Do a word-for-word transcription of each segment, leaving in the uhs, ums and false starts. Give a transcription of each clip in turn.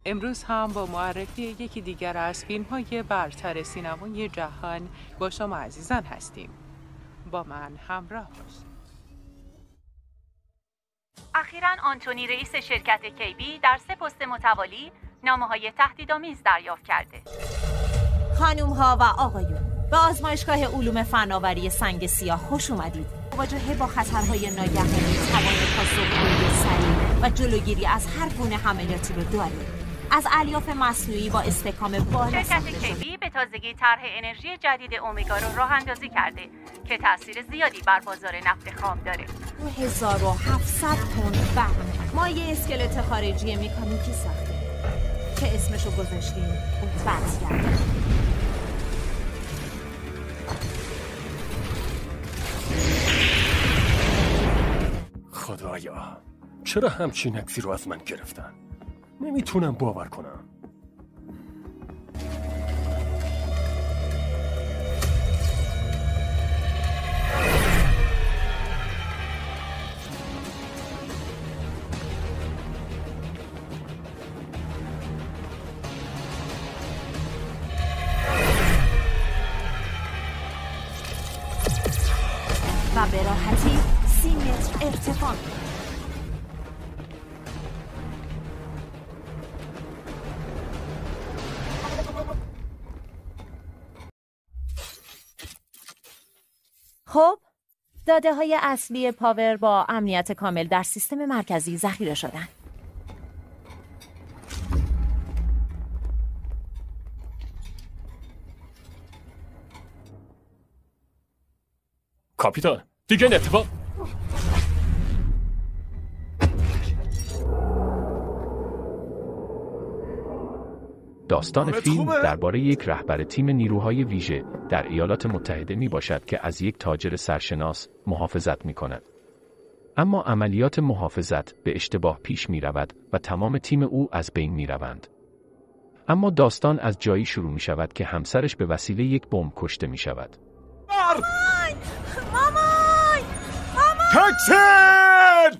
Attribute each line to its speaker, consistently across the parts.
Speaker 1: امروز هم با معرفی یکی دیگر از فیلم‌های برتر سینمای جهان با شما عزیزان هستیم. با من همراه باشید.
Speaker 2: اخیراً آنتونی رئیس شرکت کیبی در سه پست متوالی نامه‌های تهدیدآمیز دریافت کرده.
Speaker 3: خانوم‌ها و آقایون، به آزمایشگاه علوم فناوری سنگ سیاه خوش اومدید. مواجهه با خطرهای ناگهانی، توان پاسخگویی سریع و جلوگیری از هر گونه حملاتی رو داره. از الیاف مصنوعی با استحکام بالا.
Speaker 2: شرکت کیبی به تازگی طرح انرژی جدید اومگا رو راه اندازی کرده که تاثیر زیادی بر بازار نفت خام داره.
Speaker 3: دو هزار و هفتصد تن فحم مایع اسکلت خارجی مکانیکی ساخته که اسمشو گذاشتیم بطگرد.
Speaker 4: خدایا، چرا همچین عکسی رو از من گرفتن؟ نمیتونم باور کنم.
Speaker 3: و به راحتی سی متر ارتفاع. خب، داده های اصلی پاور با امنیت کامل در سیستم مرکزی ذخیره شدن.
Speaker 4: کاپیتان، دیگه این اتفاق.
Speaker 5: داستان فیلم درباره یک رهبر تیم نیروهای ویژه در ایالات متحده می باشد که از یک تاجر سرشناس محافظت می کند. اما عملیات محافظت به اشتباه پیش می رود و تمام تیم او از بین می روند. اما داستان از جایی شروع می شود که همسرش به وسیله یک بمب کشته می شود.
Speaker 3: مامان! مامان! مامان!
Speaker 4: تکسن!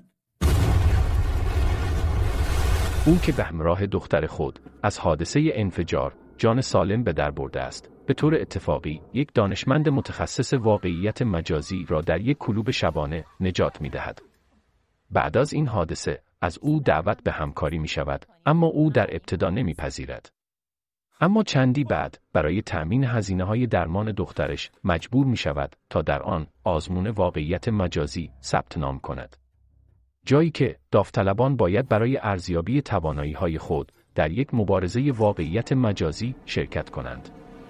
Speaker 5: او که به همراه دختر خود از حادثه انفجار جان سالم به در برده است، به طور اتفاقی یک دانشمند متخصص واقعیت مجازی را در یک کلوب شبانه نجات می دهد. بعد از این حادثه از او دعوت به همکاری می شود، اما او در ابتدا نمی پذیرد. اما چندی بعد برای تأمین هزینه‌های درمان دخترش مجبور می شود تا در آن آزمون واقعیت مجازی ثبت نام کند. جایی که داوطلبان باید برای ارزیابی توانایی‌های خود در یک مبارزه واقعیت مجازی شرکت کنند.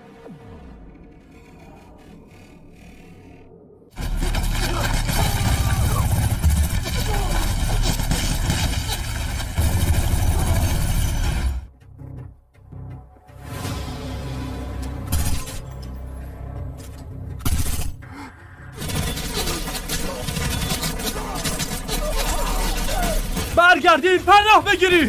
Speaker 4: برگردید، پناه بگیرید!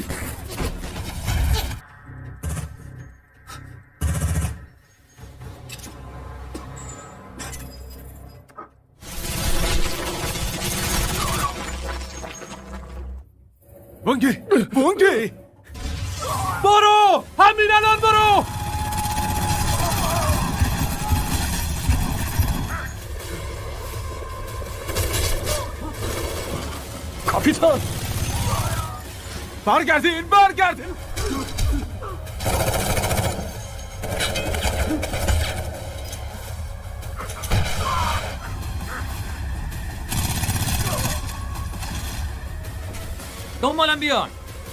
Speaker 6: بونگی! بونگی!
Speaker 4: برو! همین الان برو! کاپیتان!
Speaker 6: برگردین! برگردین!
Speaker 7: دنبالم بیان!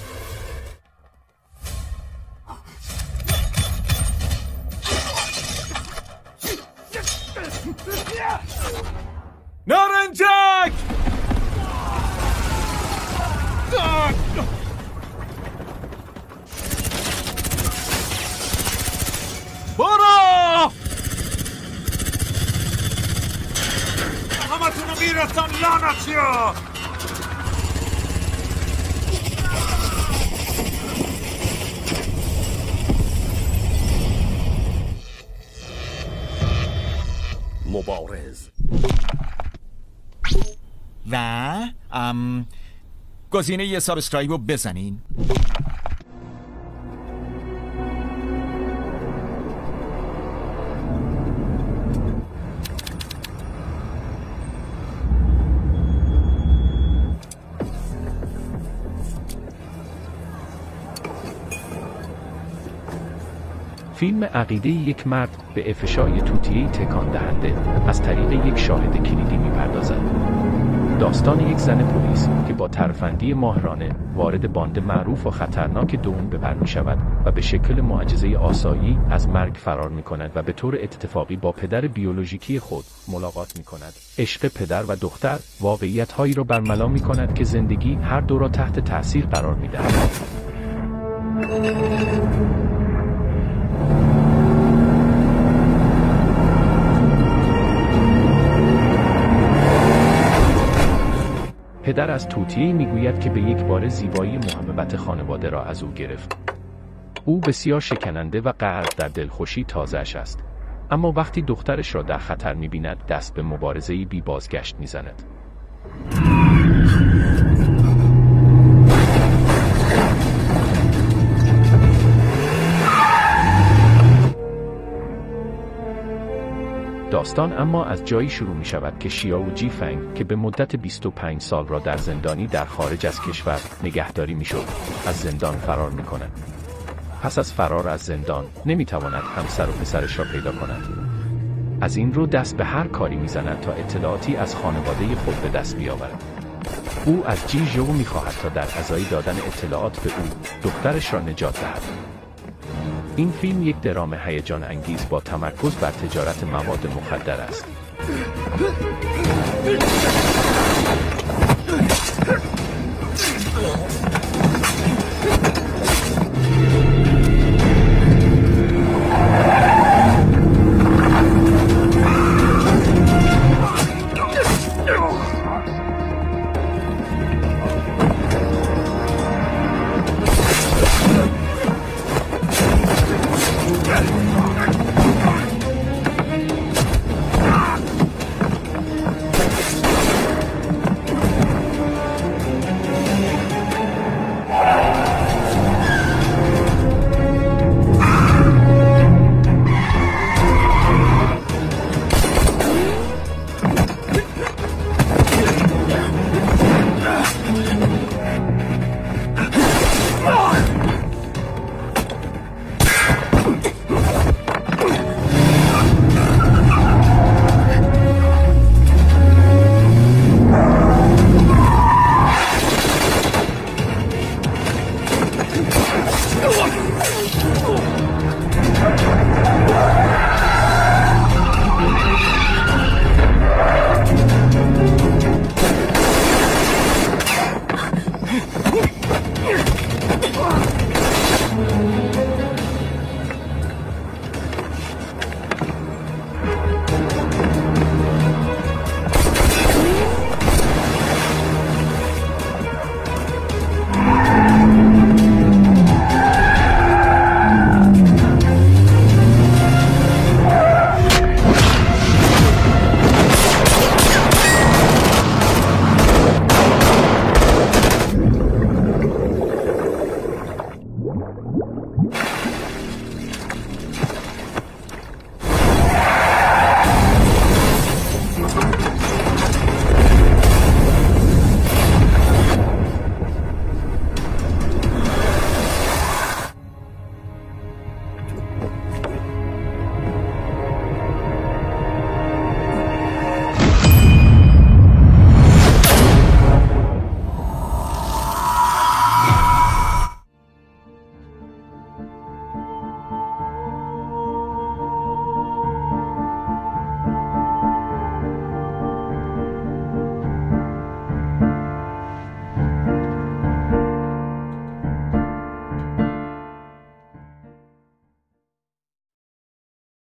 Speaker 6: نارنجک! برو! همتونو میرسن لعنتیا!
Speaker 4: مبارز
Speaker 6: و ام گزینه یه سابسکرایب رو بزنین.
Speaker 5: فیلم عقیده یک مرد به افشای توطئه‌ای تکان دهنده از طریق یک شاهد کلیدی می‌پردازد. داستان یک زن پلیس که با ترفندی ماهرانه وارد باند معروف و خطرناک دوم بپر می‌شود و به شکل معجزه آسایی از مرگ فرار می‌کند و به طور اتفاقی با پدر بیولوژیکی خود ملاقات می‌کند. عشق پدر و دختر واقعیت‌هایی را برملا می‌کند که زندگی هر دو را تحت تأثیر قرار می‌دهد. پدر از توطئه‌ای میگوید که به یک بار زیبایی محبت خانواده را از او گرفت. او بسیار شکننده و غرق در دلخوشی تازه‌اش است. اما وقتی دخترش را در خطر می‌بیند دست به مبارزه‌ای بی بازگشت می‌زند. داستان اما از جایی شروع می شود که شیائو جی فنگ که به مدت بیست و پنج سال را در زندانی در خارج از کشور نگهداری می شد، از زندان فرار می کند. پس از فرار از زندان نمی تواند همسر و پسرش را پیدا کند. از این رو دست به هر کاری می زند تا اطلاعاتی از خانواده خود به دست بیاورد. او از جی ژو می خواهد تا در ازای دادن اطلاعات به او دخترش را نجات دهد. این فیلم یک درام هیجان انگیز با تمرکز بر تجارت مواد مخدر است.